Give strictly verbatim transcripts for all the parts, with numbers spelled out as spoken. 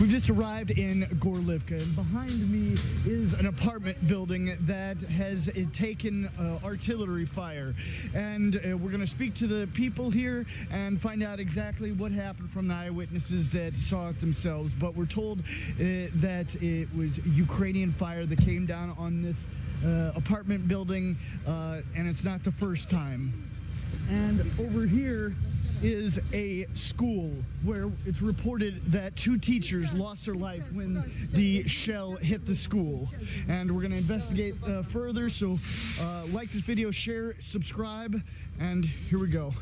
We've just arrived in Gorlivka, and behind me is an apartment building that has uh, taken uh, artillery fire. And uh, we're going to speak to the people here and find out exactly what happened from the eyewitnesses that saw it themselves. But we're told uh, that it was Ukrainian fire that came down on this uh, apartment building, uh, and it's not the first time. And over here is a school where it's reported that two teachers lost their life when the shell hit the school. And we're going to investigate uh, further, so uh, like this video, share, subscribe, and here we go.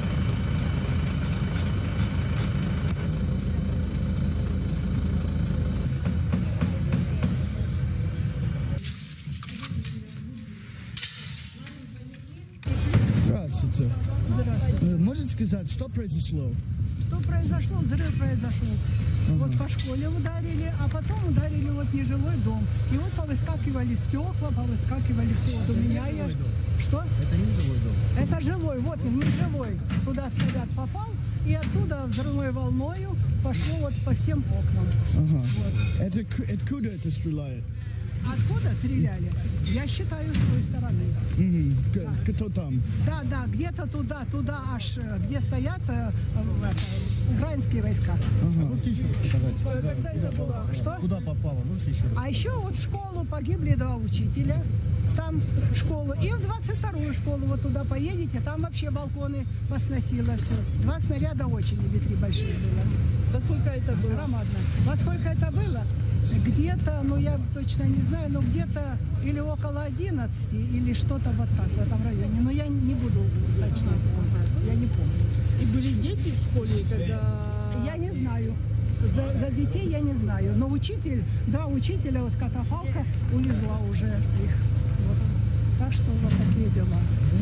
Здравствуйте. Здравствуйте. Можете сказать, что произошло? Что произошло? Взрыв произошел. Ага. Вот по школе ударили, а потом ударили вот нежилой дом. И вот повыскакивали стекла, повыскакивали все. Вот у меня я... Что? Это не жилой дом. Это жилой, вот он, не жилой. Туда снаряд попал, и оттуда взрывной волною пошло вот по всем окнам. Ага. Вот. Это, откуда это стреляет? Откуда стреляли? Я считаю, с той стороны. Угу. Да. Кто там? Да, да, где-то туда, туда аж, где стоят э, это, украинские войска. Ага. Можете еще раз показать? Когда это было? Что? Куда попало? Можете еще раз? А еще вот в школу погибли два учителя. Там в школу. И в двадцать вторую школу вот туда поедете, там вообще балконы посносило все. Два снаряда очень, или три большие было. Во сколько это было? Громадно. Во сколько это было? Где-то, ну я точно не знаю, но где-то или около одиннадцати, или что-то вот так в этом районе. Но я не буду уточнять, я не помню. И были дети в школе, когда... Я не знаю. За, за детей я не знаю. Но учитель, два учителя, вот катафалка увезла уже их. Вот. Так что вот такие дела.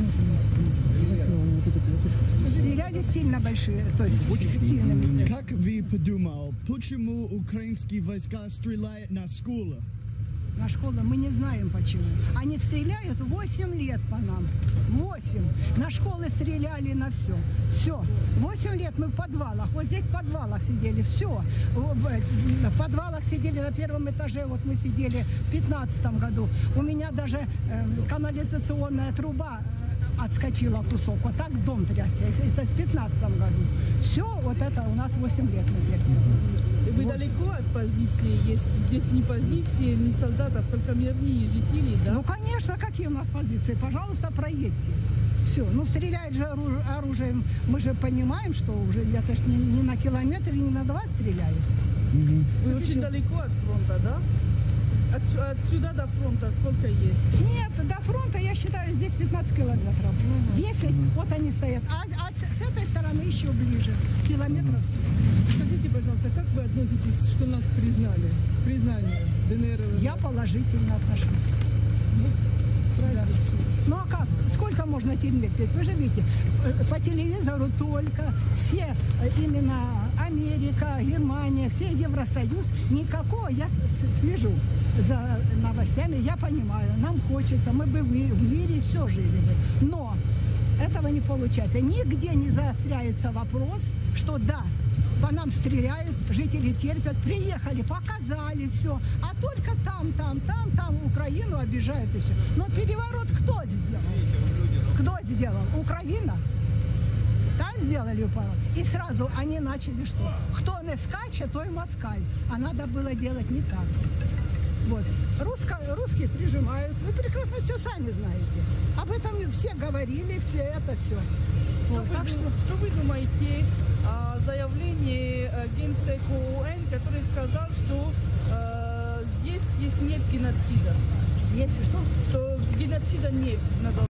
Стреляли сильно большие, то есть сильными. Как вы подумали, почему украинские войска стреляют на школу? На школу мы не знаем почему. Они стреляют восемь лет по нам. восемь. На школы стреляли на все. Все. восемь лет мы в подвалах. Вот здесь в подвалах сидели. Все. В подвалах сидели на первом этаже. Вот мы сидели в пятнадцатом году. У меня даже э, канализационная труба отскочила кусок. Вот так дом трясся. Это в пятнадцатом году. Все, вот это у нас восемь лет мы терпим. И вы вот. далеко от позиции? Есть здесь не позиции, не солдатов, только мирные жители, да? Ну, конечно, какие у нас позиции? Пожалуйста, проедьте. Все. Ну, стреляют же оружием. Мы же понимаем, что уже это ж не, не на километр, не на два стреляют. Угу. Вы очень далеко от фронта, да? От, отсюда до фронта сколько есть? Нет, до фронта, я считаю, здесь пятнадцать километров. десять, угу. Вот они стоят. А, а с этой стороны еще ближе. Километров все. Скажите, пожалуйста, как вы относитесь, что нас признали? Признание ДНР? Я положительно отношусь. Да. Ну а как? Сколько можно терпеть? Вы же видите, по телевизору только все, именно Америка, Германия, все Евросоюз, никакого, я слежу за новостями, я понимаю, нам хочется, мы бы в мире все жили бы, но этого не получается. Нигде не заостряется вопрос, что да, по нам стреляют, жители терпят, приехали, показали все, а только там, там, там, там Украину обижают и все. Но переворот кто сделал? Кто сделал? Украина? Там сделали пару. И сразу они начали что? Кто не скачет, то и москаль. А надо было делать не так. Вот. Русско, русских прижимают. Вы прекрасно все сами знаете. Об этом все говорили, все это все. Вот. Что, Так вы, что... что вы думаете о заявлении генсека ООН, который сказал, что э, здесь есть нет геноцида? Если что? Что геноцида нет на